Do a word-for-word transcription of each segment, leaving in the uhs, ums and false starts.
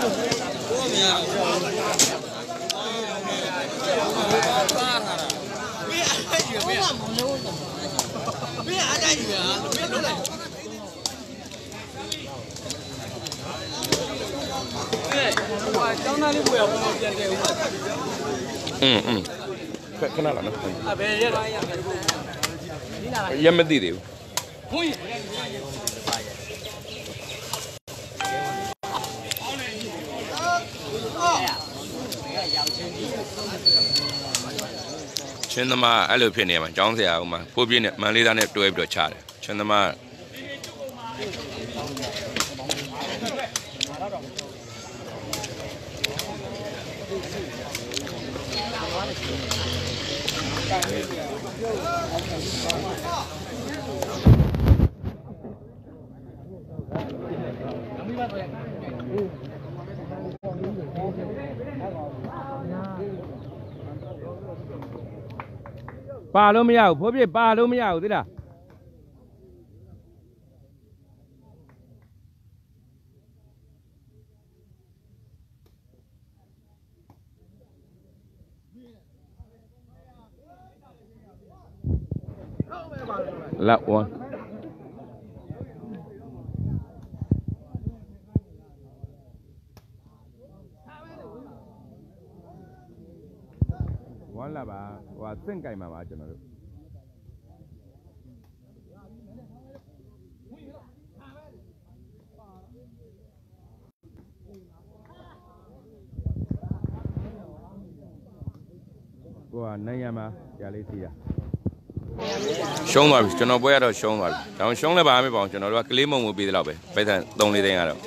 อืมอืมขนาดนั้นนะยังไม่ดีเดียวချင်းသမားအဲ့လိုဖြစ်နေမှာကျောင်းဆရာကမှဖိုးပြင်းနဲ့မန်လေးသားနဲ့တွဲပြီးတော့ချတယ်ချင်းသမားပါလို့မရဘူးဖိုးပြပါလို့မရဘူးသိလားလာဝမ်ဝမ်လာပါဟိုစင့်ကြိုင်မှာပါကျွန်တော်တို့ဟိုကနိုင်ရမှာကြာလေးစီးတာရှုံးသွားပြီကျွန်တော်ပွဲရတော့ရှုံးသွားပြီဒါအောင်ရှုံးလည်းပါမယ်ပေါ့ကျွန်တော်တို့ကကလေးမုံကိုပြီးတယ်လို့ပဲပိုက်ဆံသုံးလေးသိန်းကတော့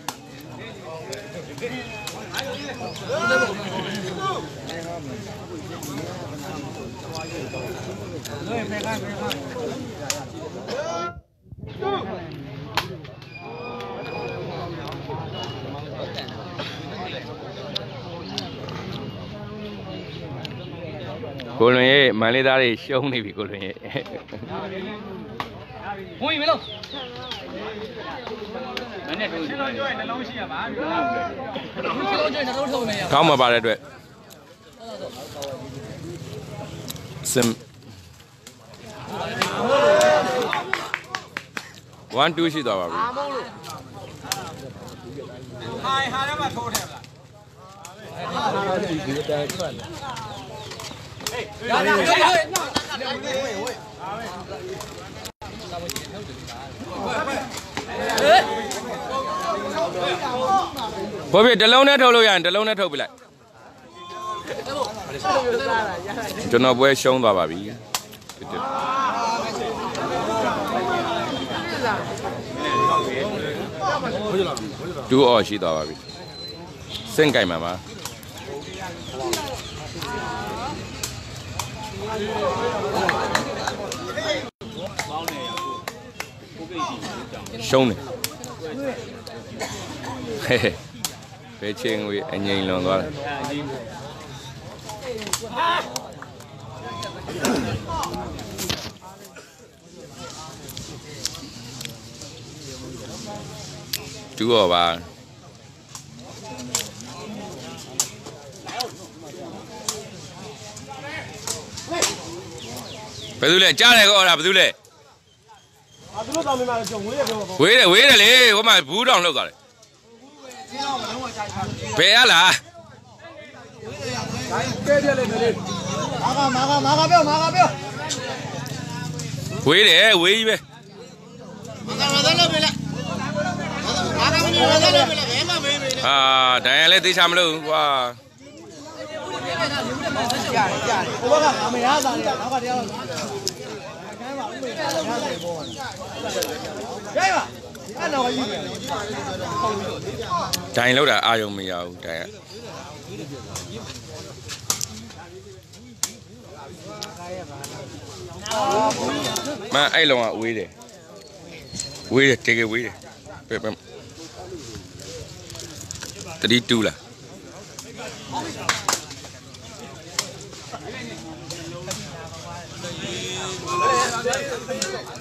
ကိုလွင်ရဲ့မန်လေးသားတွေရှုံးနေပြီကိုလွင်ရဲ့ဝင်ပြီလို့မနဲ့တို့ကျွန်တော်ပြောရင်နှလုံးရှိရပါကျွန်တော်ကျွေးနှလုံးထုံနေရကောင်းမှာပါတဲ့အတွက်စင်one twoရှိသွားပါပြီဟာဟာရမှာထိုးတယ်လားဒီတိုင်ထွက်လာရရရဘောပြတလုံးနဲ့ထုတ်လို့ရရင်တလုံးနဲ့ထုတ်ပြလိုက်ကျွန်တော်ပွဲရှုံးသွားပါပြီတူအော်ရှိသွားပါပြီစင့်ကြိုင်မှာပါရှုံးတယ်ဟဲ့ဘယ်ချင်းဝေးအငိမ့်လွန်သွားတယ်တူရောပါဘယ်သူလဲကြားတယ်ကောအဲ့ဒါဘယ်သူလဲအာသူတို့တောင်းနေမှာကျွန်တော်ဝေးတယ်ပြောပါဝေးတယ်ဝေးတယ်လေဟိုမှာဘူးတောင်လောက်သွားတယ်ဘယ်ရလားကဲပြလေလေမာကမာကမာကပြောမာကပြောဝေးတယ်ဝေးကြီးပဲမာကမသက်လို့ပြလေမာကမနေမသက်လို့ပြလေဘယ်မှမေးမေးအာဒိုင်ရလဲသိချမလို့ကွာကြားကြားဟိုဘက်ကမရတာလေနောက်ကတရားတော့ခိုင်းပါဦးမေရတယ်ပေါ့ကြိုက်ပါအဲ့တော့ကြီးဒိုင်လောက်တာအာယုံမရဘူးဒိုင်ကမအဲ့လုံးကဝေးတယ်ဝေးတယ်တကယ်ဝေးတယ်ပဲပဲတတိတူလား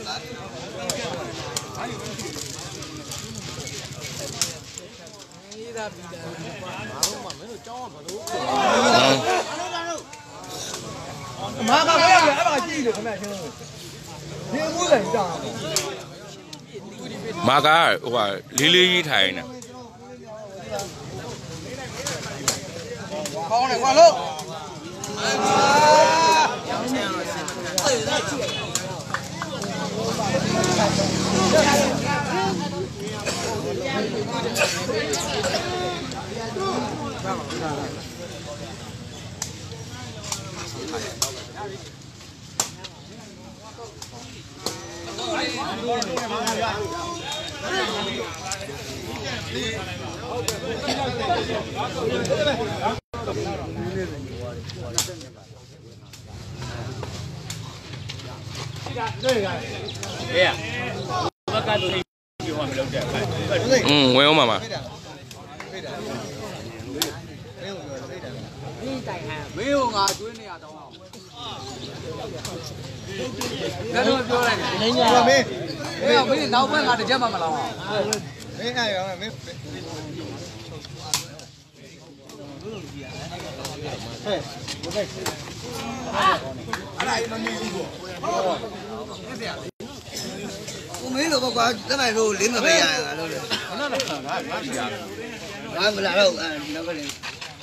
ဒ马嘎不要不要把记录，看没听？你我来讲。 马嘎，我哩哩一台呢。 好嘞，快乐。 嗯，我有妈妈。 没有啊，追你啊，都。那都ပြောလိုက်တယ်။မင်းမင်းမင်းနောက်ဘက်ကတစ်ချက်မှမလောက်အောင်။မင်းအဲ့ရောမင်းဟဲ့ဘယ်အဲ့ဒါမမီဘူးပေါ့။ကိုမင်းတို့ကွာတက်မယ်လို့လင်းမပေးရတာလို့လေ။ခဏတော့ငါငါပြ။ငါမလာတော့နောက်ကလေး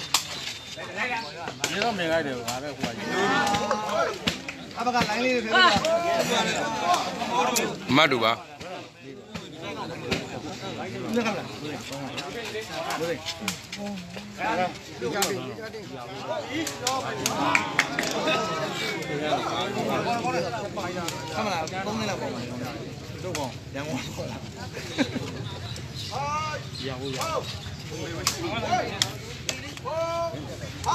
။ဒီတော့မြင်လိုက်တယ်ငါပဲခွာကြည့်။အဘကလိုင်းလေးတွေပြောမတ်တူပါ看不啦，东那了，都光，阳光好了。阳光阳。啊！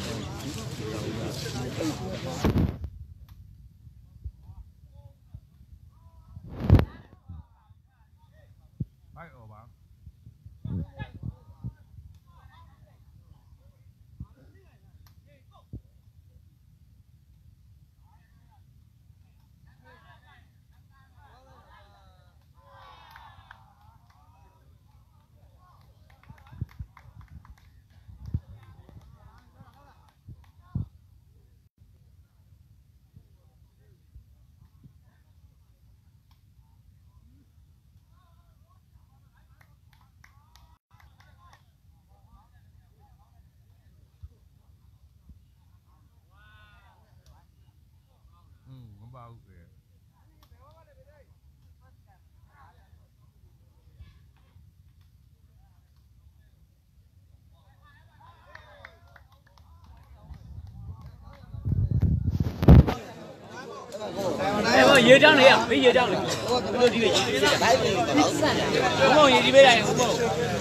哎，我业障的呀，没业障的，我这个业障，我梦业绩没来，我梦，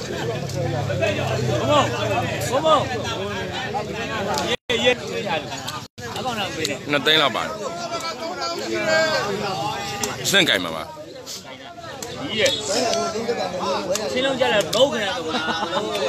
我梦，我梦，业业，阿帮上没的， 那等老板，真改嘛嘛？ 耶，新龙家的老客人多啦。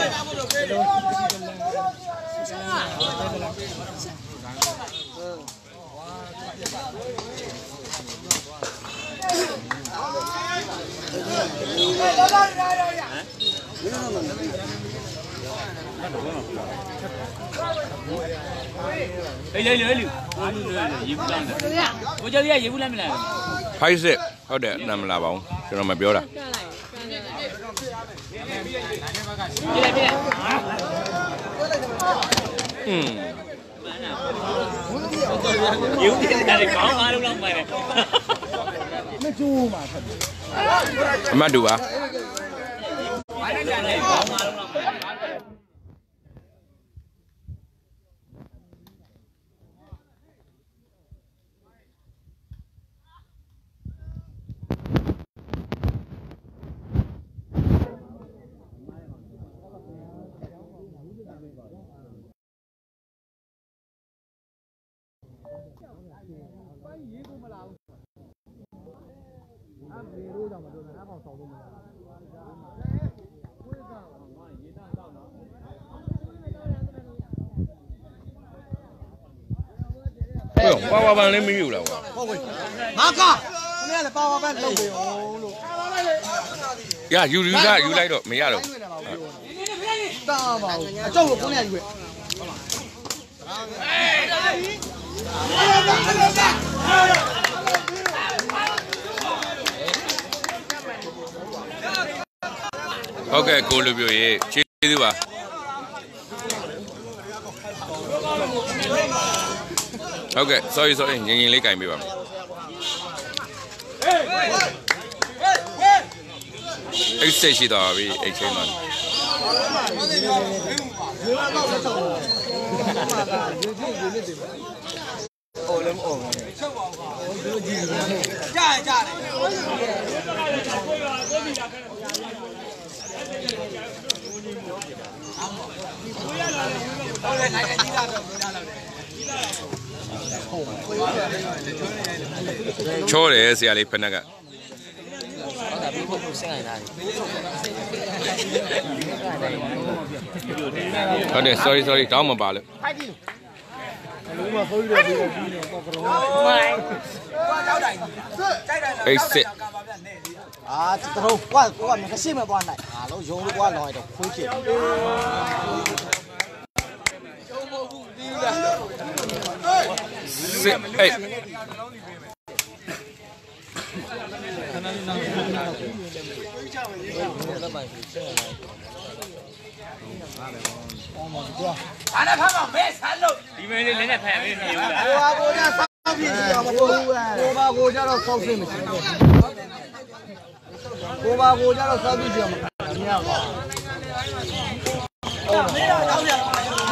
哎，来来来，我这衣服烂的，我叫你衣服烂没烂？ 拍摄，好的，那么拉包，就那么标了。 别来别来， 嗯。 有点在搞马路上买的。 没做嘛，他。 မတ်တူပါဘာဘာပန်လေးမယူလားကွာဟုတ်ကဲ့ငါကခမရလည်းပါဝါပန်လုပ်ပေးအောင်လို့ရယူယူကယူလိုက်တော့မရတော့大嘛，照顾姑娘去。 ဟုတ်ကဲ့ကိုလူပြိုရေကျေးဇူးပါဟုတ်ကဲ့ sorry sorry ငင်ငင်လေးကင်ပေးပါမယ်အဲ့စိတ်ရှိတော့ပြီအဲ့ချိန်မှာ哦，那么哦，加加的。 ချောတယ်ဆရာလေးဖက်နက်ကဟုတ်တယ် sorry sorry တောင်းမပါလို့အေးစစ်啊，这头我我那个什么关来，啊，老用的我来的，回去。 စစ်အေး俺那他妈没山路，里面的人家拍没没有的。 我把国家烧皮子要么不哎，我把国家都烧水没行。我把国家都烧皮子要么，你看吧。哦，没有烧的。